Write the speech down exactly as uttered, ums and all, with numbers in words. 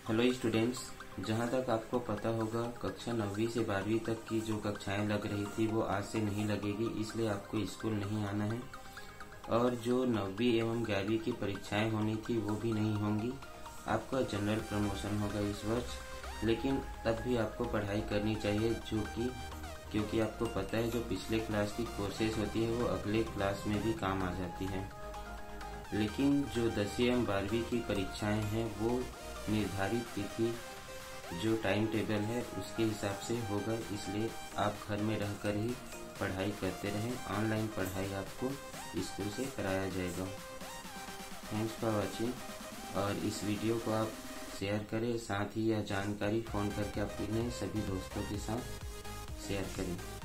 Hello students, जहां तक आपको पता होगा कक्षा नौवीं से बारहवीं तक की जो कक्षाएं लग रही थी वो आज से नहीं लगेगी, इसलिए आपको स्कूल नहीं आना है। और जो नौवीं एवं ग्यारहवीं की परीक्षाएं होनी थी वो भी नहीं होंगी। आपका जनरल प्रमोशन होगा इस वर्ष, लेकिन तब भी आपको पढ़ाई करनी चाहिए, जो कि क्योंकि आपको पता है जो पिछले क्लास की कोर्सेज होती है वो अगले क्लास में भी काम आ जाती है। लेकिन जो दसवीं एवं बारहवीं की परीक्षाएं हैं वो निर्धारित तिथि जो टाइम टेबल है उसके हिसाब से होगा, इसलिए आप घर में रहकर ही पढ़ाई करते रहें। ऑनलाइन पढ़ाई आपको स्कूल से कराया जाएगा। थैंक्स फॉर वॉचिंग, और इस वीडियो को आप शेयर करें, साथ ही यह जानकारी फ़ोन करके अपने सभी दोस्तों के साथ शेयर करें।